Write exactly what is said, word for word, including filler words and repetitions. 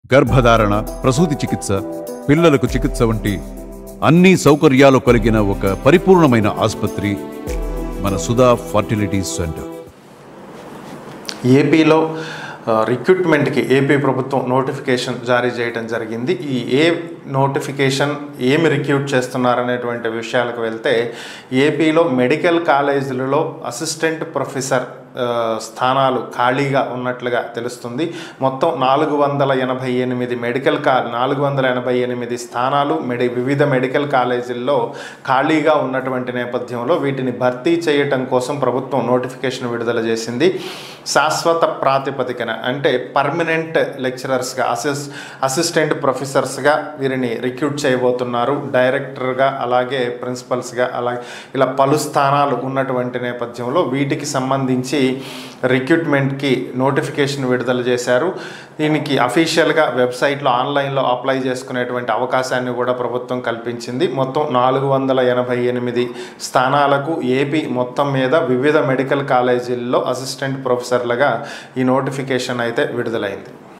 గర్భధారణ, ప్రసూతి చికిత్స, పిల్లలకు చికిత్స వంటి అన్ని సౌకర్యాలు కలిగిన ఒక పరిపూర్ణమైన ఆసుపత్రి మన సుధా ఫర్టిలిటీ సెంటర్. ఏపీలో రిక్రూట్మెంట్కి ఏపీ ప్రభుత్వం నోటిఫికేషన్ జారీ చేయడం జరిగింది. ఈ ఏ నోటిఫికేషన్ ఏమి రిక్రూట్ చేస్తున్నారనేటువంటి విషయాలకు వెళ్తే, ఏపీలో మెడికల్ కాలేజీలలో అసిస్టెంట్ ప్రొఫెసర్ స్థానాలు ఖాళీగా ఉన్నట్లుగా తెలుస్తుంది. మొత్తం నాలుగు వందల ఎనభై ఎనిమిది మెడికల్ కా నాలుగు వందల ఎనభై ఎనిమిది స్థానాలు మెడి వివిధ మెడికల్ కాలేజీల్లో ఖాళీగా ఉన్నటువంటి నేపథ్యంలో వీటిని భర్తీ చేయటం కోసం ప్రభుత్వం నోటిఫికేషన్ విడుదల చేసింది. శాశ్వత ప్రాతిపదికన అంటే పర్మనెంట్ లెక్చరర్స్గా, అసిస్ అసిస్టెంట్ ప్రొఫెసర్స్గా వీరిని రిక్రూట్ చేయబోతున్నారు. డైరెక్టర్గా, అలాగే ప్రిన్సిపల్స్గా, అలాగే ఇలా పలు స్థానాలు ఉన్నటువంటి నేపథ్యంలో వీటికి సంబంధించి రిక్రూట్మెంట్కి నోటిఫికేషన్ విడుదల చేశారు. దీనికి అఫీషియల్గా వెబ్సైట్లో ఆన్లైన్లో అప్లై చేసుకునేటువంటి అవకాశాన్ని కూడా ప్రభుత్వం కల్పించింది. మొత్తం నాలుగు వందల ఎనభై ఎనిమిది స్థానాలకు ఏపీ మొత్తం మీద వివిధ మెడికల్ కాలేజీల్లో అసిస్టెంట్ ప్రొఫెసర్లుగా ఈ నోటిఫికేషన్ అయితే విడుదలైంది.